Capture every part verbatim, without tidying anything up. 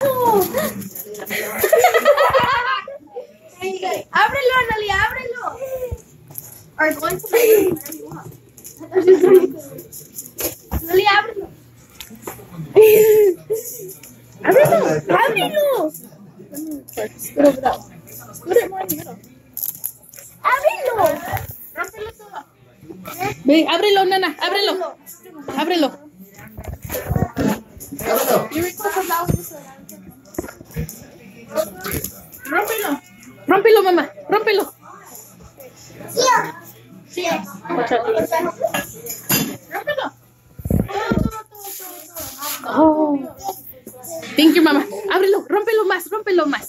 Ábrelo, Analia, ábrelo. Or going to Analia, ábrelo. Ábrelo, ábrelo. Ábrelo. Rómpelo todo. Ve, ábrelo, nana, ábrelo. Ábrelo. Rómpelo. Rómpelo, mamá, rómpelo. Sí. Rómpelo. Oh. Thank you, mamá. Ábrelo, rómpelo más, rómpelo más.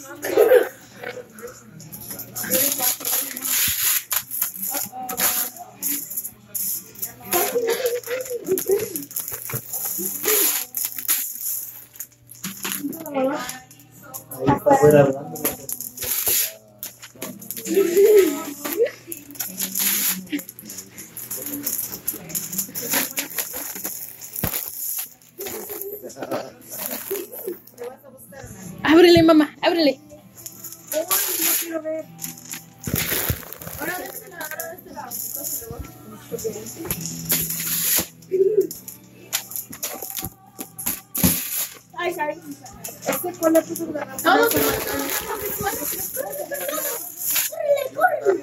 Ahí está afuera hablando. Ábrele, mamá, ábrele. Ay, sorry. Este fue la puso de todos. Córrele,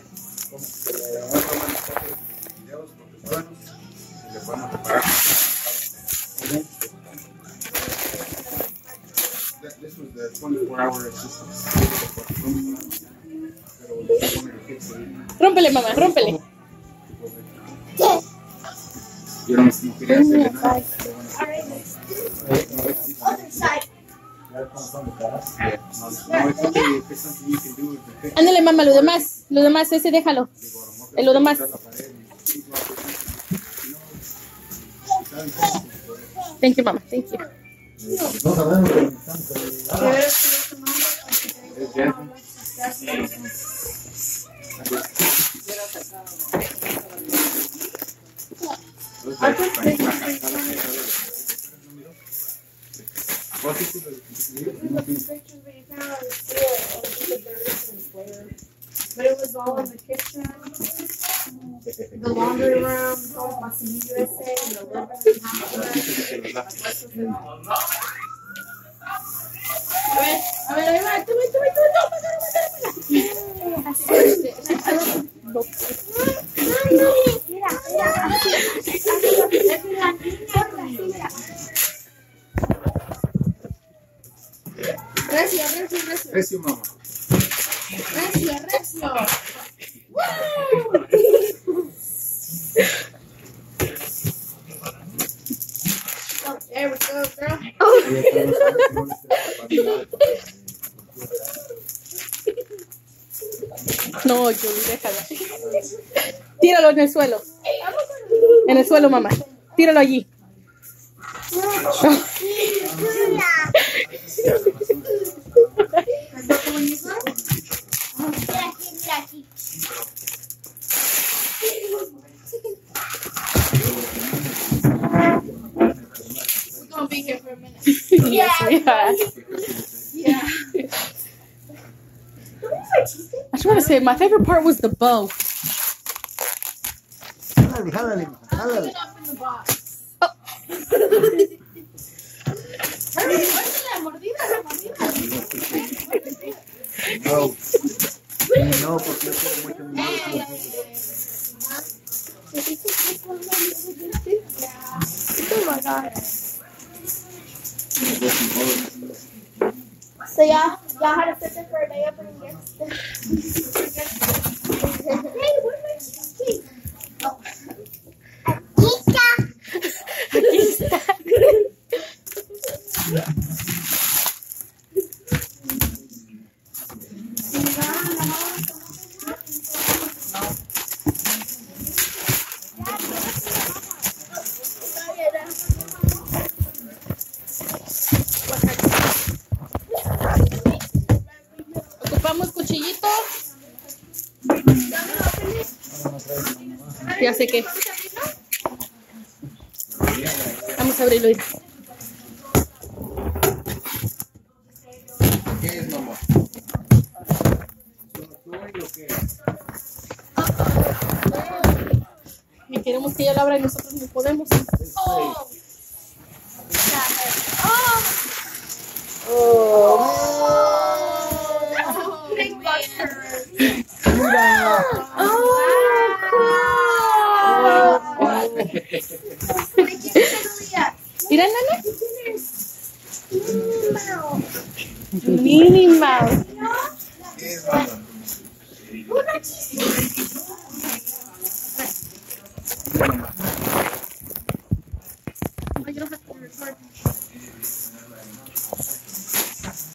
This was the twenty-four hour assistance. Rómpele, mamá, rómpele. Yo no, no quería hacerle nada. Other side. No, no, it's okay. If it's something you can do with the picture. Ándale, mamá, lo demás, lo demás, ese déjalo. Eh, lo demás. Thank you, mamá, thank you. Vamos a ver lo que necesitamos. But it was all in the kitchen, the laundry room, all my U S A, and the living room. A ver, a ver, ahí va, tú, tú, tú, tú, mira, mira. Recio, recio, recio. Recio, mamá. Recio, recio. Oh, there we go, girl. No, Julie, déjala. Tíralo en el suelo. En el suelo, mamá. Tíralo allí. We're gonna be here for a minute. Yes, we are. Yeah. I just want to say, my favorite part was the bow. Jálale, jálale, jálale. Up in the box. Oh. Hurry, muérdela, mordida, mordida. No. Sí, no, porque yo tengo mucho miedo. Oh my god. So y'all, y'all had to sit there for a day up and get Hey, where's my cheesecake? Oh. Aquí está. Ocupamos cuchillito. Ya sé qué. Vamos a abrirlo. ¿Qué es, mamá? ¿Lo que es? Y queremos que ella lo abra y nosotros no podemos. Oh. Oh. Big buster. Oh, mira, nana. Minnie Mouse. ¿Qué es, mamá? Una chispa.